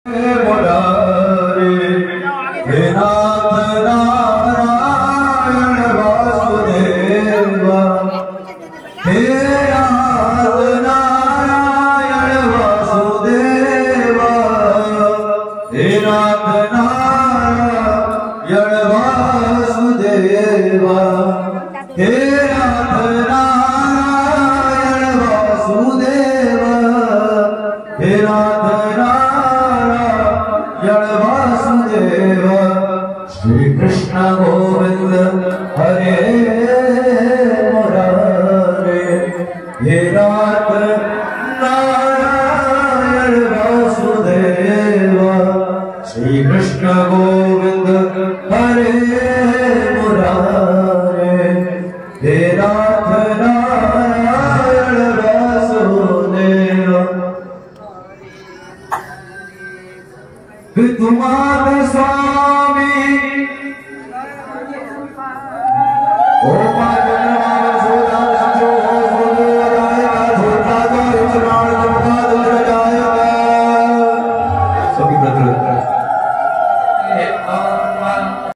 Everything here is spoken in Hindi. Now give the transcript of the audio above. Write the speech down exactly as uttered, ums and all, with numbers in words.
मुरारे हे नाथ नारायण वासुदेवा हे नाथ नारायण वासुदेवा हे नाथ नारायण वासुदेवा हे नाथ नारायण वासुदेवा हे नाथ नारायण वासुदेवा श्री कृष्ण गोविंद हरे मुरारे हे नाथ नारायण वासुदेवा श्री कृष्ण गोविंद हरे मुरारे हे नाथ नारायण वासुदेवा विद्वान स्वामी